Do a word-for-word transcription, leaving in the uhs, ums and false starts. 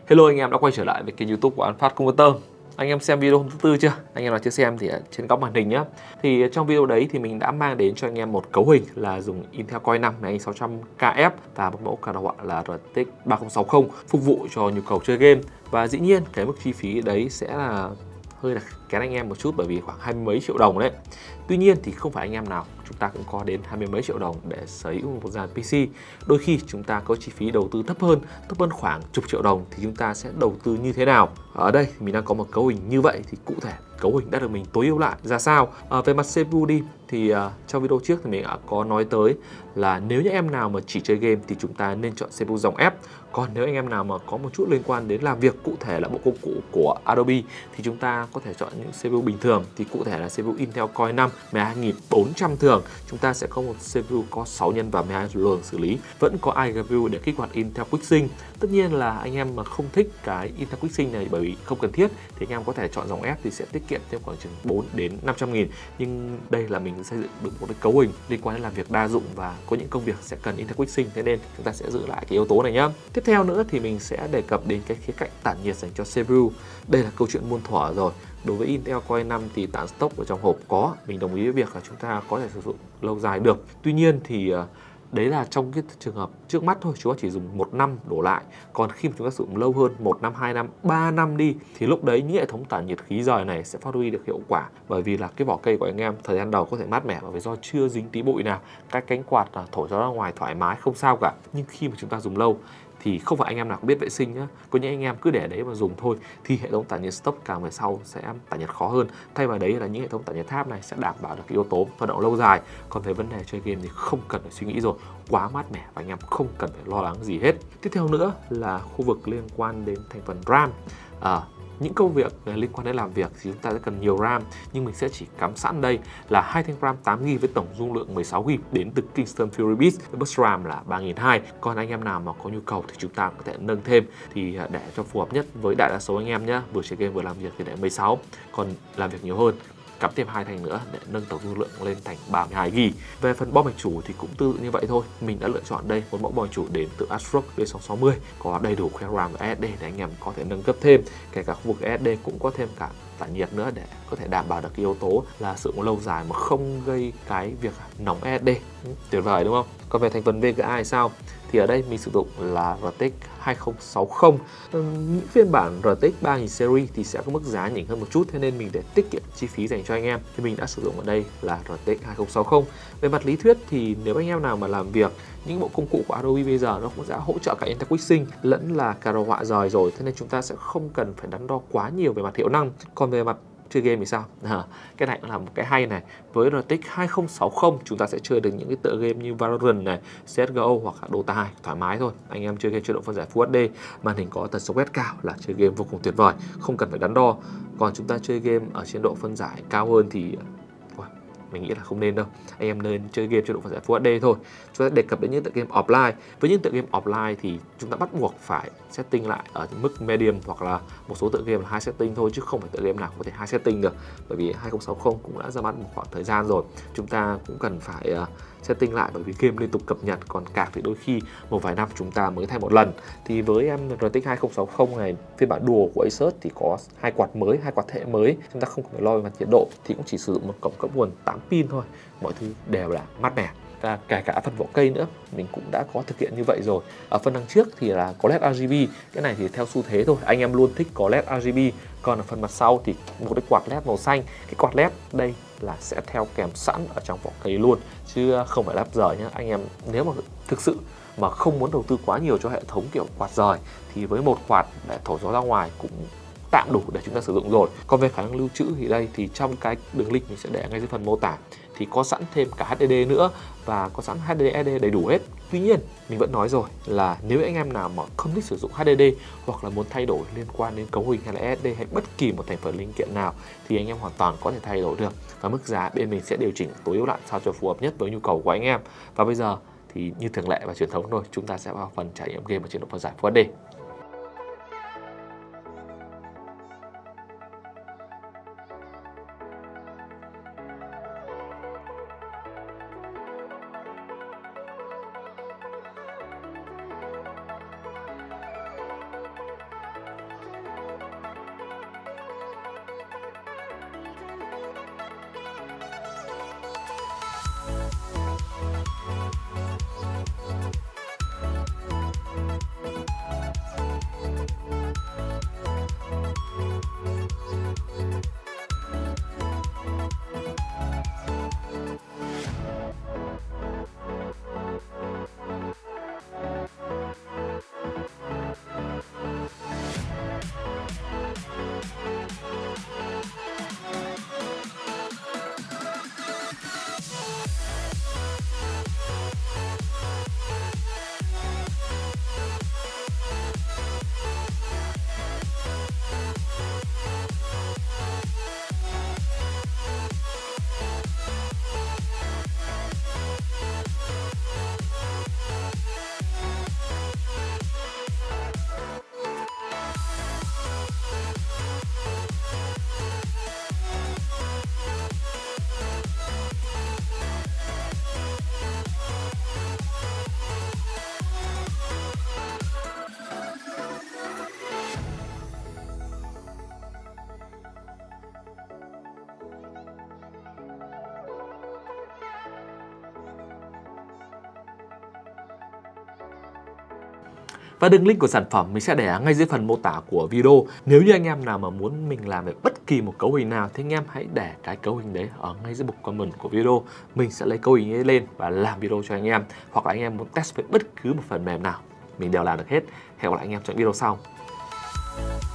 Hello anh em đã quay trở lại với kênh YouTube của An Phát Converter. Anh em xem video hôm thứ tư chưa? Anh em nào chưa xem thì ở trên góc màn hình nhé. Thì trong video đấy thì mình đã mang đến cho anh em một cấu hình là dùng Intel Core i năm này sáu trăm K F và một mẫu card họa là R T X ba không sáu không phục vụ cho nhu cầu chơi game. Và dĩ nhiên cái mức chi phí đấy sẽ là hơi là kén anh em một chút bởi vì khoảng hai mươi mấy triệu đồng đấy. Tuy nhiên thì không phải anh em nào chúng ta cũng có đến hai mươi mấy triệu đồng để sở hữu một dàn pê xê. Đôi khi chúng ta có chi phí đầu tư thấp hơn, thấp hơn khoảng chục triệu đồng thì chúng ta sẽ đầu tư như thế nào? Ở đây mình đang có một cấu hình như vậy thì cụ thể cấu hình đã được mình tối ưu lại ra sao? À, về mặt xê pê u đi thì uh, trong video trước thì mình đã có nói tới là nếu như em nào mà chỉ chơi game thì chúng ta nên chọn xê pê u dòng F. Còn nếu anh em nào mà có một chút liên quan đến làm việc cụ thể là bộ công cụ của Adobe thì chúng ta có thể chọn những xê pê u bình thường. Thì cụ thể là xê pê u Intel Core i năm mười hai nghìn bốn trăm thường, chúng ta sẽ có một xê pê u có sáu nhân và mười hai luồng xử lý, vẫn có iGPU để kích hoạt Intel QuickSync. Tất nhiên là anh em mà không thích cái Intel QuickSync này bởi vì không cần thiết thì anh em có thể chọn dòng F thì sẽ tiết kiệm thêm khoảng chừng bốn đến năm trăm nghìn. Nhưng đây là mình xây dựng được một cái cấu hình liên quan đến làm việc đa dụng và có những công việc sẽ cần Intel QuickSync, thế nên chúng ta sẽ giữ lại cái yếu tố này nhá. Tiếp theo nữa thì mình sẽ đề cập đến cái khía cạnh tản nhiệt dành cho xê pê u. Đây là câu chuyện muôn thuở rồi. Đối với Intel Core i năm thì tản stock ở trong hộp có, mình đồng ý với việc là chúng ta có thể sử dụng lâu dài được. Tuy nhiên thì đấy là trong cái trường hợp trước mắt thôi, chúng ta chỉ dùng một năm đổ lại. Còn khi mà chúng ta sử dụng lâu hơn, một năm, hai năm, ba năm đi thì lúc đấy những hệ thống tản nhiệt khí rời này sẽ phát huy được hiệu quả. Bởi vì là cái vỏ cây của anh em thời gian đầu có thể mát mẻ bởi vì do chưa dính tí bụi nào, cái cánh quạt là thổi gió ra ngoài thoải mái không sao cả. Nhưng khi mà chúng ta dùng lâu thì không phải anh em nào cũng biết vệ sinh nhá. Có những anh em cứ để đấy mà dùng thôi thì hệ thống tản nhiệt stock càng về sau sẽ tản nhiệt khó hơn. Thay vào đấy là những hệ thống tản nhiệt tháp này sẽ đảm bảo được cái yếu tố hoạt động lâu dài. Còn về vấn đề chơi game thì không cần phải suy nghĩ rồi, quá mát mẻ và anh em không cần phải lo lắng gì hết. Tiếp theo nữa là khu vực liên quan đến thành phần RAM. À, những công việc liên quan đến làm việc thì chúng ta sẽ cần nhiều RAM, nhưng mình sẽ chỉ cắm sẵn đây là hai thanh RAM tám gi ga bai với tổng dung lượng mười sáu gi ga bai đến từ Kingston Fury Beats với bus RAM là ba nghìn hai trăm. Còn anh em nào mà có nhu cầu thì chúng ta có thể nâng thêm, thì để cho phù hợp nhất với đại đa số anh em nhé, vừa chơi game vừa làm việc thì để mười sáu, còn làm việc nhiều hơn cắm thêm hai thanh nữa để nâng tổng dung lượng lên thành ba mươi hai gi ga bai. Về phần bo mạch chủ thì cũng tương tự như vậy thôi. Mình đã lựa chọn đây một mẫu bo mạch chủ đến từ ASRock B sáu sáu mươi, có đầy đủ khoe RAM và ét ét đê để anh em có thể nâng cấp thêm. Kể cả khu vực ét ét đê cũng có thêm cả tản nhiệt nữa để có thể đảm bảo được cái yếu tố là sử dụng lâu dài mà không gây cái việc nóng ét ét đê. Ừ, tuyệt vời đúng không? Còn về thành phần vê giê a thì sao? Thì ở đây mình sử dụng là R T X hai không sáu không. Những phiên bản R T X ba nghìn series thì sẽ có mức giá nhỉnh hơn một chút, thế nên mình để tiết kiệm chi phí dành cho anh em thì mình đã sử dụng ở đây là R T X hai không sáu không. Về mặt lý thuyết thì nếu anh em nào mà làm việc những bộ công cụ của Adobe bây giờ nó cũng đã hỗ trợ cả Intel QuickSync lẫn là card họa rời rồi, thế nên chúng ta sẽ không cần phải đắn đo quá nhiều về mặt hiệu năng. Còn về mặt chơi game thì sao? À, cái này cũng là một cái hay này. Với R T X hai không sáu không chúng ta sẽ chơi được những cái tựa game như Valorant này, C S G O hoặc là Dota hai thoải mái thôi. Anh em chơi game chế độ phân giải Full hát đê, màn hình có tần số quét cao là chơi game vô cùng tuyệt vời, không cần phải đắn đo. Còn chúng ta chơi game ở chế độ phân giải cao hơn thì mình nghĩ là không nên đâu. Anh em nên chơi game chế độ phân giải Full hát đê thôi. Chúng ta đề cập đến những tựa game offline. Với những tựa game offline thì chúng ta bắt buộc phải setting lại ở mức medium hoặc là một số tựa game là hai setting thôi, chứ không phải tựa game nào có thể hai setting được. Bởi vì hai không sáu không cũng đã ra mắt một khoảng thời gian rồi, chúng ta cũng cần phải uh, setting lại bởi vì game liên tục cập nhật, còn card thì đôi khi một vài năm chúng ta mới thay một lần. Thì với em R T X hai không sáu không này, phiên bản Dual của Asus thì có hai quạt mới, hai quạt thế mới, chúng ta không cần phải lo về mặt nhiệt độ, thì cũng chỉ sử dụng một cổng cấp nguồn tám pin thôi, mọi thứ đều là mát mẻ. Và kể cả phần vỏ cây nữa mình cũng đã có thực hiện như vậy rồi. Ở phần đằng trước thì là có led R G B, cái này thì theo xu thế thôi, anh em luôn thích có led R G B. Còn ở phần mặt sau thì một cái quạt led màu xanh. Cái quạt led đây là sẽ theo kèm sẵn ở trong vỏ cây luôn, chứ không phải lắp rời nhé. Anh em nếu mà thực sự mà không muốn đầu tư quá nhiều cho hệ thống kiểu quạt rời thì với một quạt để thổi gió ra ngoài cũng tạm đủ để chúng ta sử dụng rồi. Còn về khả năng lưu trữ thì đây thì trong cái đường link mình sẽ để ngay dưới phần mô tả thì có sẵn thêm cả H D D nữa và có sẵn H D D S D đầy đủ hết. Tuy nhiên mình vẫn nói rồi là nếu anh em nào mà không thích sử dụng H D D hoặc là muốn thay đổi liên quan đến cấu hình hay là S S D hay bất kỳ một thành phần linh kiện nào thì anh em hoàn toàn có thể thay đổi được, và mức giá bên mình sẽ điều chỉnh tối ưu lại sao cho phù hợp nhất với nhu cầu của anh em. Và bây giờ thì như thường lệ và truyền thống thôi, chúng ta sẽ vào phần trải nghiệm game ở chế độ phân giải Full hát đê. Và đường link của sản phẩm mình sẽ để ở ngay dưới phần mô tả của video. Nếu như anh em nào mà muốn mình làm về bất kỳ một cấu hình nào thì anh em hãy để cái cấu hình đấy ở ngay dưới mục comment của video. Mình sẽ lấy cấu hình ấy lên và làm video cho anh em. Hoặc là anh em muốn test với bất cứ một phần mềm nào, mình đều làm được hết. Hẹn gặp lại anh em trong video sau.